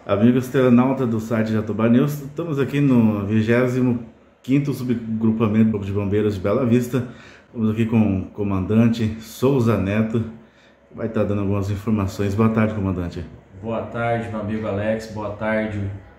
Amigos telenautas do site Jatobá News, estamos aqui no 25º subgrupamento do Corpo de Bombeiros de Bela Vista. Estamos aqui com o comandante Souza Neto, que vai estar dando algumas informações. Boa tarde, comandante. Boa tarde, meu amigo Alex. Boa tarde,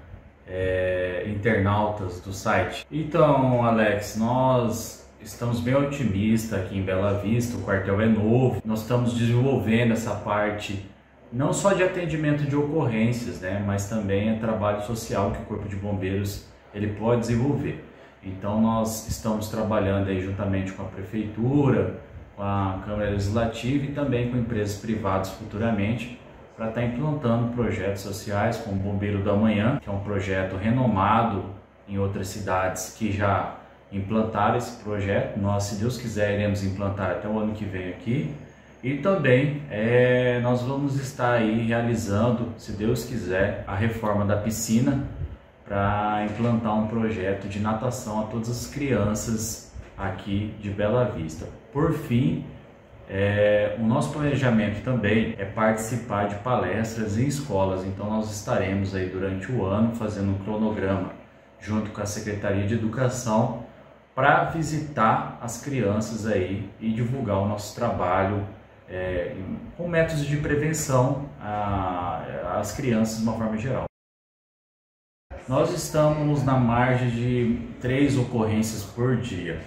internautas do site. Então, Alex, nós estamos bem otimistas aqui em Bela Vista. O quartel é novo. Nós estamos desenvolvendo essa parte não só de atendimento de ocorrências, né, mas também é trabalho social que o Corpo de Bombeiros ele pode desenvolver. Então nós estamos trabalhando aí juntamente com a Prefeitura, com a Câmara Legislativa e também com empresas privadas futuramente para estar implantando projetos sociais como o Bombeiro da Manhã, que é um projeto renomado em outras cidades que já implantaram esse projeto. Nós, se Deus quiser, iremos implantar até o ano que vem aqui. E também nós vamos estar aí realizando, se Deus quiser, a reforma da piscina para implantar um projeto de natação a todas as crianças aqui de Bela Vista. Por fim, o nosso planejamento também é participar de palestras em escolas. Então nós estaremos aí durante o ano fazendo um cronograma junto com a Secretaria de Educação para visitar as crianças aí e divulgar o nosso trabalho com métodos de prevenção às crianças de uma forma geral. Nós estamos na margem de 3 ocorrências por dia.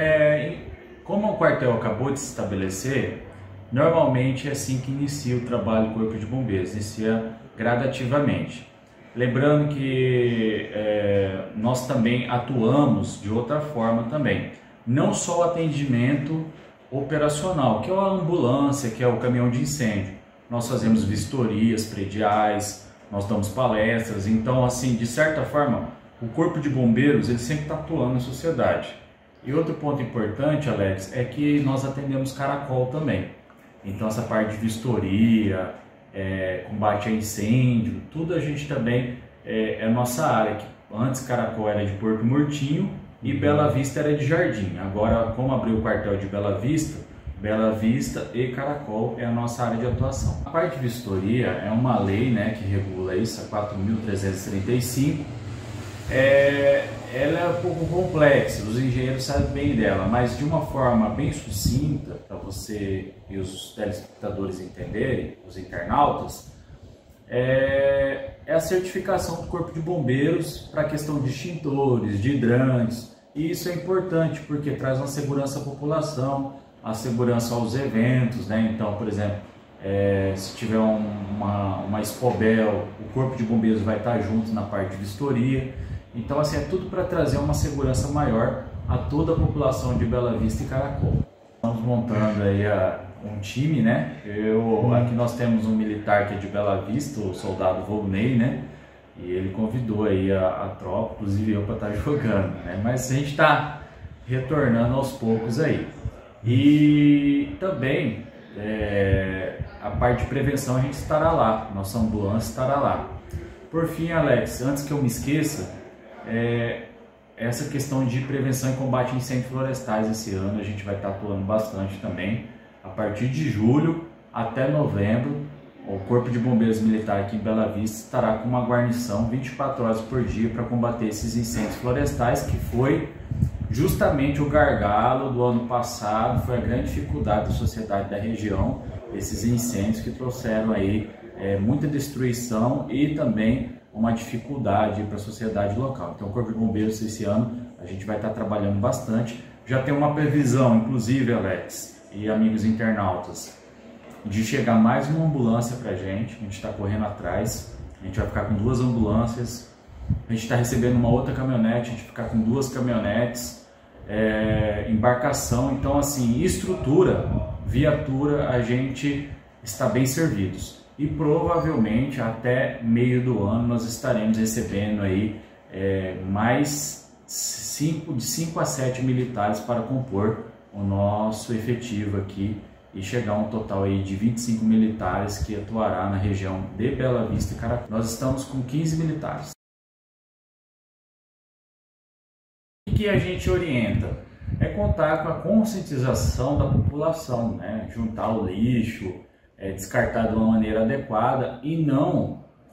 Como o quartel acabou de se estabelecer, normalmente é assim que inicia o trabalho do Corpo de Bombeiros, inicia gradativamente. Lembrando que nós também atuamos de outra forma também, não só o atendimento operacional, que é a ambulância, que é o caminhão de incêndio. Nós fazemos vistorias prediais, nós damos palestras. Então, assim, de certa forma, o Corpo de Bombeiros ele sempre está atuando na sociedade. E outro ponto importante, Alex, é que nós atendemos caracol também. Então, essa parte de vistoria, combate a incêndio, tudo a gente também é nossa área. Que antes caracol era de Porto Murtinho e Bela Vista era de Jardim. Agora, como abriu o quartel de Bela Vista e Caracol é a nossa área de atuação. A parte de vistoria é uma lei, né, que regula isso, a 4.335. Ela é um pouco complexa, os engenheiros sabem bem dela, mas de uma forma bem sucinta, para você e os telespectadores entenderem, os internautas, é a certificação do Corpo de Bombeiros para a questão de extintores, de hidrantes. E isso é importante porque traz uma segurança à população, a segurança aos eventos, né? Então, por exemplo, se tiver uma Expobel, o Corpo de Bombeiros vai estar junto na parte de vistoria. Então, assim, é tudo para trazer uma segurança maior a toda a população de Bela Vista e Caracol. Estamos montando aí um time, né? Aqui nós temos um militar que é de Bela Vista, o soldado Volney, né? E ele convidou aí a tropa, inclusive eu, para estar jogando, né? Mas a gente está retornando aos poucos aí. E também a parte de prevenção a gente estará lá, nossa ambulância estará lá. Por fim, Alex, antes que eu me esqueça, essa questão de prevenção e combate a incêndios florestais esse ano a gente vai estar atuando bastante também. A partir de julho até novembro, o Corpo de Bombeiros Militar aqui em Bela Vista estará com uma guarnição 24 horas por dia para combater esses incêndios florestais, que foi justamente o gargalo do ano passado, foi a grande dificuldade da sociedade da região, esses incêndios que trouxeram aí muita destruição e também uma dificuldade para a sociedade local. Então o Corpo de Bombeiros esse ano a gente vai estar trabalhando bastante. Já tem uma previsão, inclusive, Alex e amigos internautas, de chegar mais uma ambulância para a gente está correndo atrás. A gente vai ficar com 2 ambulâncias, a gente está recebendo uma outra caminhonete, a gente vai ficar com 2 caminhonetes, embarcação. Então, assim, estrutura, viatura, a gente está bem servidos. E provavelmente até meio do ano nós estaremos recebendo aí mais de 5 a 7 militares para compor o nosso efetivo aqui e chegar a um total aí de 25 militares que atuará na região de Bela Vista e Caracol. Nós estamos com 15 militares. O que a gente orienta? É contar com a conscientização da população, né? Juntar o lixo, descartar de uma maneira adequada e não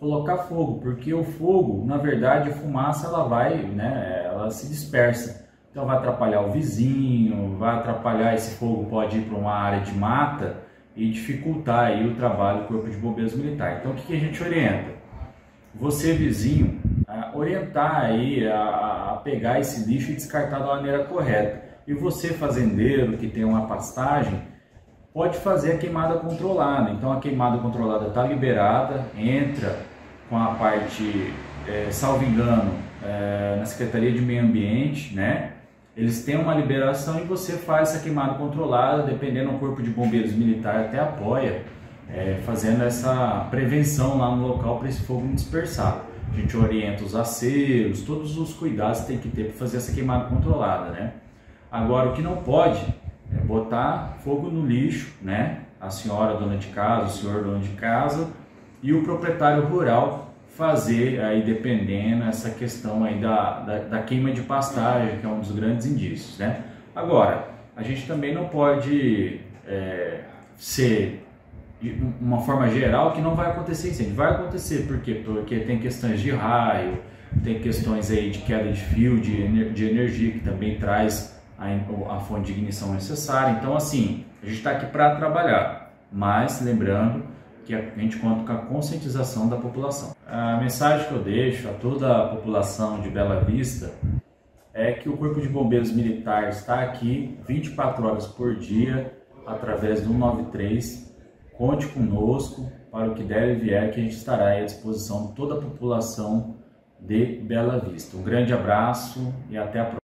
colocar fogo, porque o fogo, na verdade, a fumaça ela vai, né, ela se dispersa. Então vai atrapalhar o vizinho, vai atrapalhar, esse fogo pode ir para uma área de mata e dificultar aí o trabalho do Corpo de Bombeiros Militar. Então o que a gente orienta? Você, vizinho, orientar aí a pegar esse lixo e descartar da maneira correta. E você, fazendeiro, que tem uma pastagem, pode fazer a queimada controlada. Então a queimada controlada está liberada, entra com a parte, salvo engano, na Secretaria de Meio Ambiente, né? Eles têm uma liberação e você faz essa queimada controlada, dependendo do Corpo de Bombeiros Militar até apoia, fazendo essa prevenção lá no local para esse fogo não dispersar. A gente orienta os aceros, todos os cuidados que tem que ter para fazer essa queimada controlada, né? Agora, o que não pode é botar fogo no lixo, né? A senhora dona de casa, o senhor dono de casa e o proprietário rural fazer aí, dependendo, essa questão aí da queima de pastagem, que é um dos grandes indícios, né? Agora, a gente também não pode ser de uma forma geral que não vai acontecer incêndio. Vai acontecer, por quê? Porque tem questões de raio, tem questões aí de queda de fio, de energia, que também traz a fonte de ignição necessária. Então, assim, a gente está aqui para trabalhar, mas lembrando que a gente conta com a conscientização da população. A mensagem que eu deixo a toda a população de Bela Vista é que o Corpo de Bombeiros Militar está aqui 24 horas por dia, através do 193. Conte conosco para o que der e vier, que a gente estará à disposição de toda a população de Bela Vista. Um grande abraço e até a próxima.